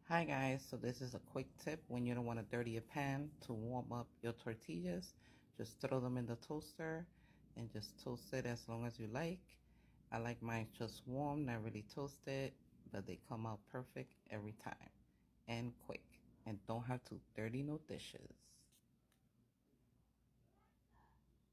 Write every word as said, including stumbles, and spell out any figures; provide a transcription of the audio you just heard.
Hi guys, so this is a quick tip when you don't want to dirty a pan to warm up your tortillas. Just throw them in the toaster and just toast it as long as you like. I like mine just warm, not really toasted, but they come out perfect every time and quick and don't have to dirty no dishes.